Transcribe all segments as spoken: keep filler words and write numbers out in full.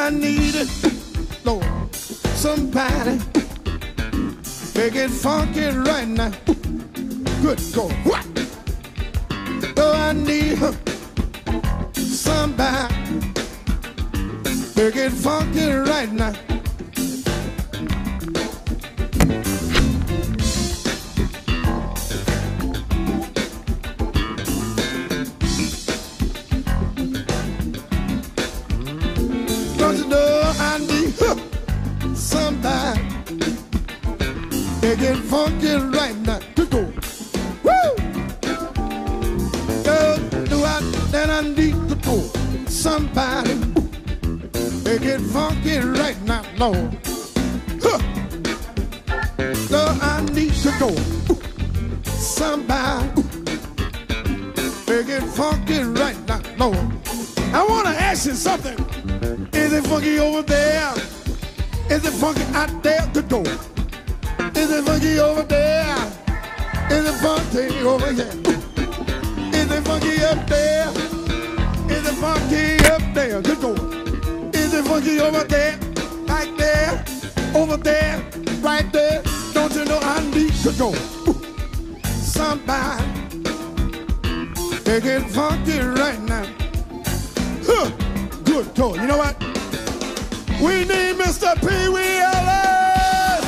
I need it, Lord, somebody make it funky right now. Good God, what? Oh, I need somebody make it funky right now. Don't you know I need somebody make it funky right now. Good go. Woo! Girl, do I then I need to go. Somebody make it funky right now, Lord. Huh. Girl, I need to go. Somebody make it funky right now, Lord. I want to ask you something. Is it funky over there? Is it funky out there? Good go. Is it funky over there? Is it funky over here? Is it funky up there? Is it funky up there? Good go. Is it funky over there? Right there? Over there? Right there? Don't you know I need to go? Somebody make it funky right now. Huh. Good God. You know what? We need Mister Pee Wee Ellis.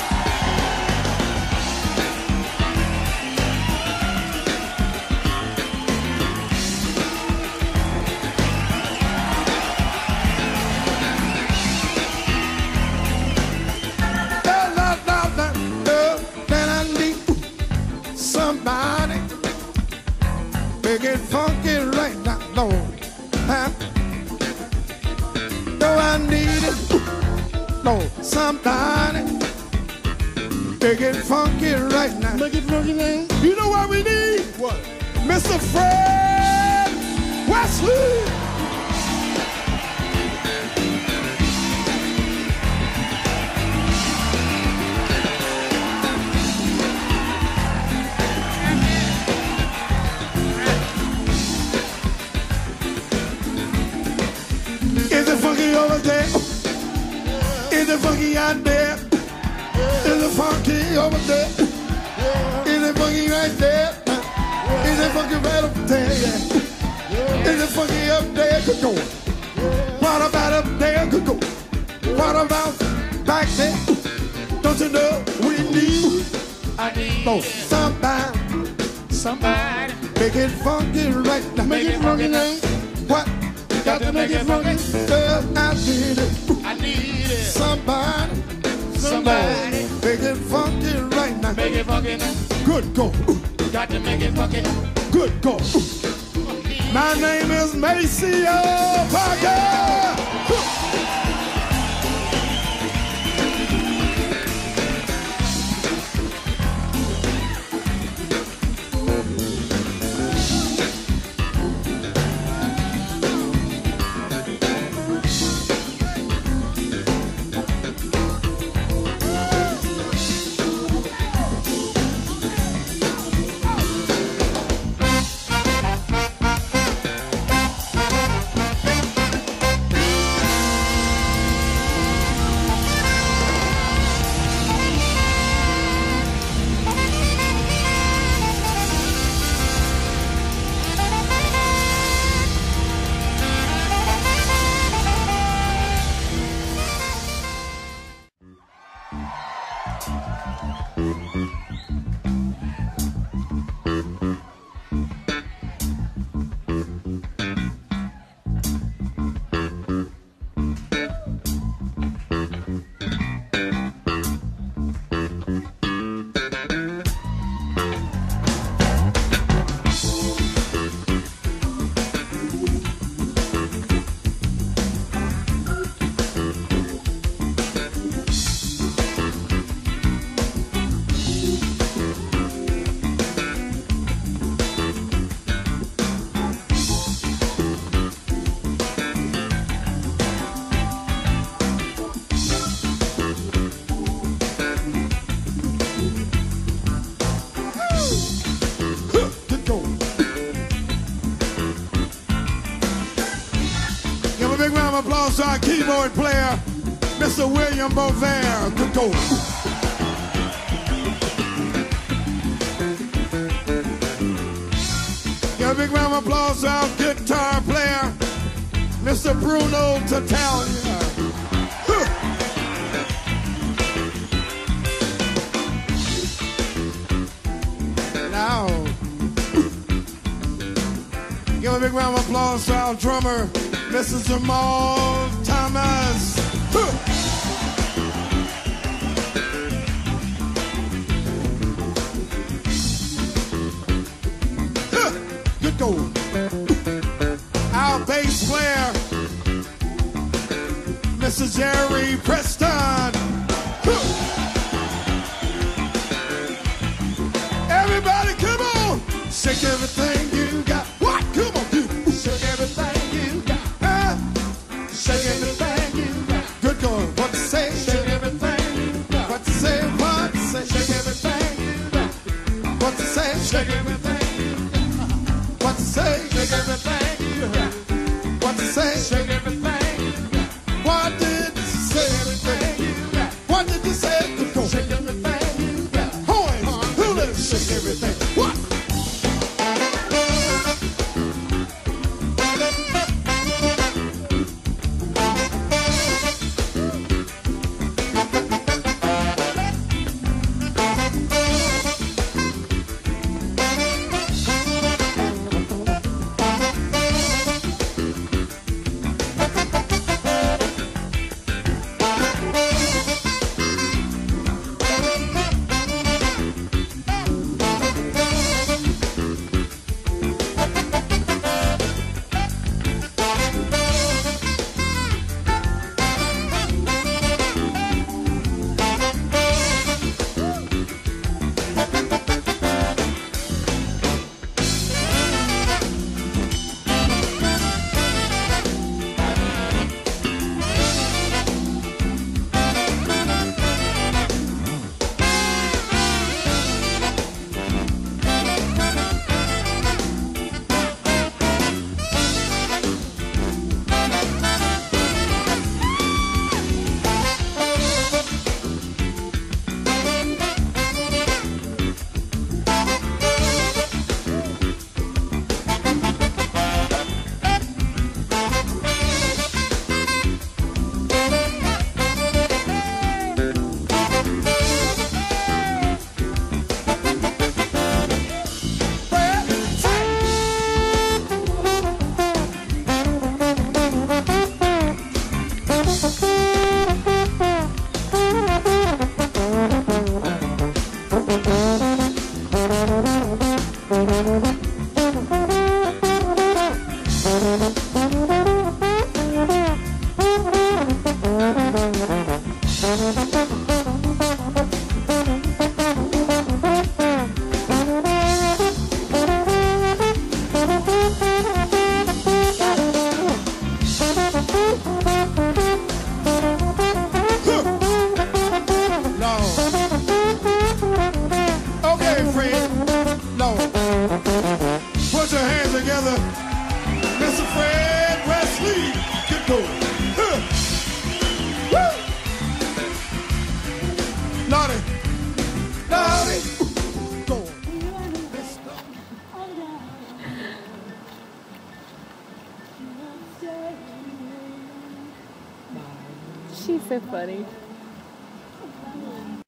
Then I need somebody make it funky right now, Lord. Huh? I need it, Lord, somebody make it funky right now. Make it funky now. You know what we need? What? Mister Fred Wesley. Is it funky over there? Is it funky out there? Is it funky over there? Is it funky right there? Is it funky right up there? Is it funky up there? Good go. What about up there? Good go. What about back there? Don't you know we need? I need oh, somebody, somebody make it funky right now. Make it funky now. What? Got to make it funky, girl, I need it. I need it. Somebody, somebody, make it funky right now. Make it funky now. Good go. Got to make it funky. Good go. My name is Maceo Ponca. applause to our keyboard player, Mister William Bovair. Good go. Give a big round of applause to our guitar player, Mister Bruno Tattaglia. Now, give a big round of applause to our drummer, Missus Jamal Thomas. Good go. Our bass player, Mister Jerry Preston. Everybody, come on! Shake everything you got. What? Come on, you. Shake everything you got. Huh? Shake everything you got. Good going. What to say? Shake everything you got. What to say? What to say? Shake everything you got. What to say? Shake everything you got. What to say? Shake everything you got. What to say? Shake everything you got. What did you say? Everything you got. What did you say? Good go. Shake everything you got. Horns. Who let shake everything? What? Put your hands together, Mister Fred Wesley. Get going. Huh. Woo. Naughty. Naughty. Go on. She's so funny.